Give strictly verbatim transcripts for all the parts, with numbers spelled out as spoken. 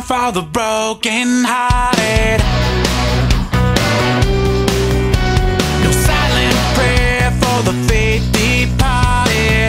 for the broken hearted. No silent prayer for the faith departed.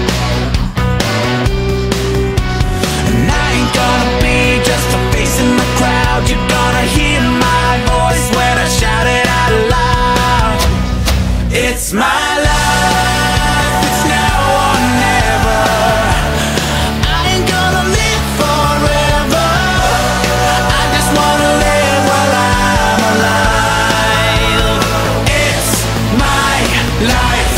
And I ain't gonna be just a face in the crowd. You're gonna hear my voice when I shout it out loud. It's my life, it's now or never. I ain't gonna live forever. I just wanna live while I'm alive. It's my life.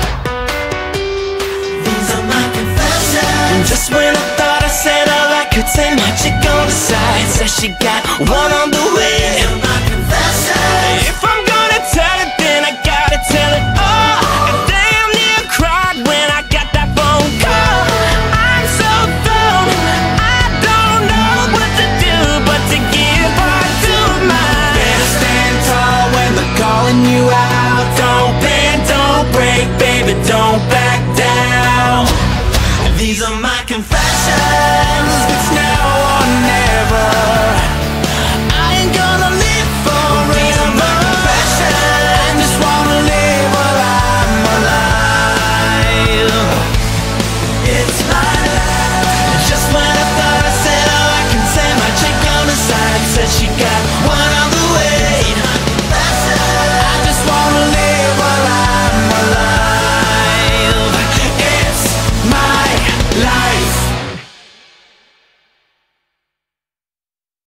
These are my confessions. And just when I thought I said all I could say, my chick on the side says she got one on the way. These are my confessions. If I'm gonna